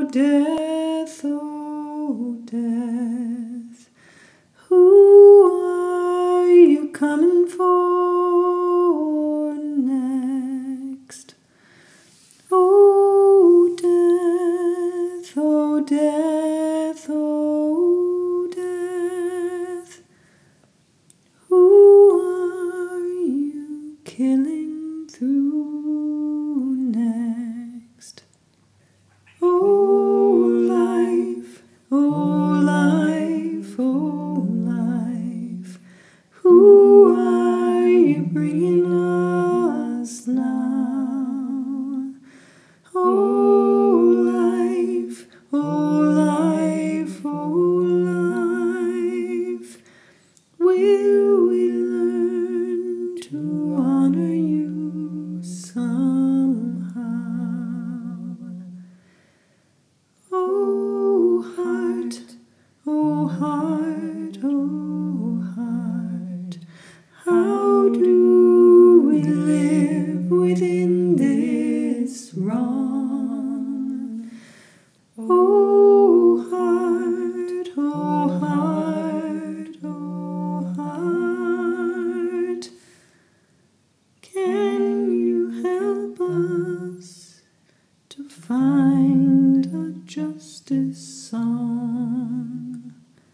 death, oh death, who are you coming for next? Oh death, oh death, oh death, who are you killing through next? Oh life, oh life, oh life, who are you bringing us now? Oh life, oh life, oh life, will we learn to honor you somehow? Oh heart, oh heart, oh heart, how do we live within this wrong? Oh heart, oh heart, oh heart, can you help us to find a justice song?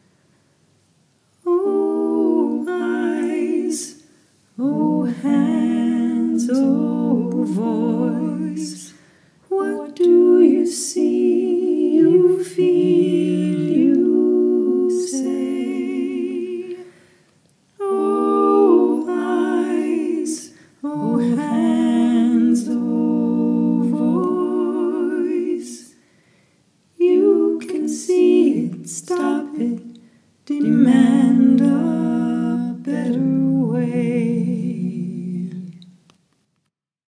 Oh eyes, oh hands, oh voice, what do you see, you feel, you say? Oh eyes, oh hands, oh voice, you can see it, stop it, deny